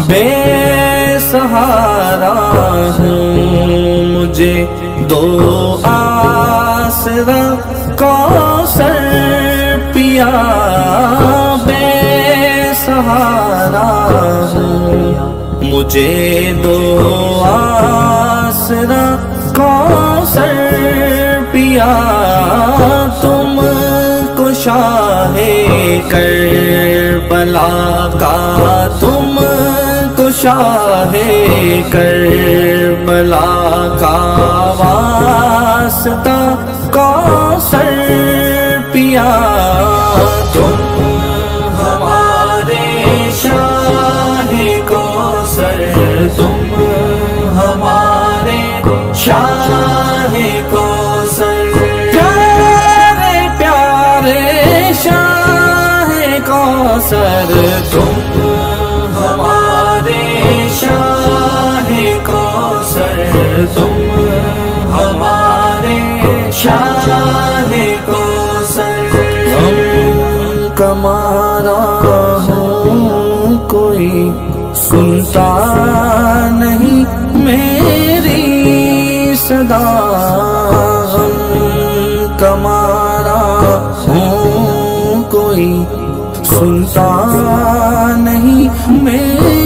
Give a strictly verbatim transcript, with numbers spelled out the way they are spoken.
بے سہارا ہوں، مجھے دو آسرا کوثر پیا، بے سہارا ہوں، مجھے دو آسرا کوثر پیا، تم کو شاہ کربلا کا، تم کو شاہ کربلا کا واسطہ کوثر پیا، تم ہمارے شاہ کوثر، تم ہمارے شاہ کوثر، پیارے پیارے شاہ کوثر، تم ہمارے شاہ کوثر، تم ہمارے شاہ کوثر، ہم کمارا ہوں کوئی سنتا نہیں میری صدا، ہم کمارا ہوں کوئی سنتا نہیں میری